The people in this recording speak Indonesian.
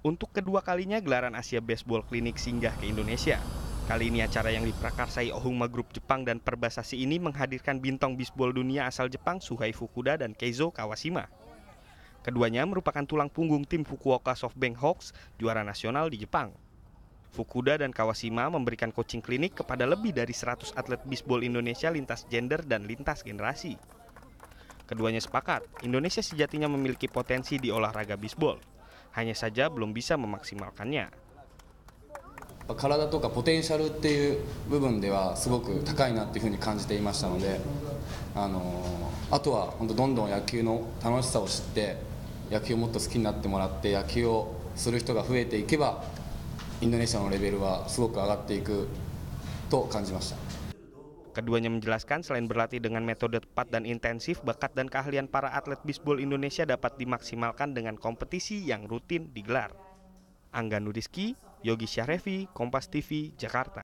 Untuk kedua kalinya gelaran Asia Baseball Clinic singgah ke Indonesia. Kali ini acara yang diprakarsai Ohuma Group Jepang dan Perbasasi ini menghadirkan bintang bisbol dunia asal Jepang Shuhei Fukuda dan Keizo Kawashima. Keduanya merupakan tulang punggung tim Fukuoka SoftBank Hawks, juara nasional di Jepang. Fukuda dan Kawashima memberikan coaching klinik kepada lebih dari 100 atlet bisbol Indonesia lintas gender dan lintas generasi. Keduanya sepakat, Indonesia sejatinya memiliki potensi di olahraga bisbol. Hanya saja belum bisa memaksimalkannya. 体とかポテンシャルっていう部分ではすごく高いなっていうふうに感じていましたので、あとは本当どんどん野球の楽しさを知って野球をもっと好きになってもらって野球をする人が増えていけばインドネシアのレベルはすごく上がっていくと感じました。 Keduanya menjelaskan selain berlatih dengan metode tepat dan intensif, bakat dan keahlian para atlet bisbol Indonesia dapat dimaksimalkan dengan kompetisi yang rutin digelar. Angga Nurizki, Yogi Syahrevi, Kompas TV, Jakarta.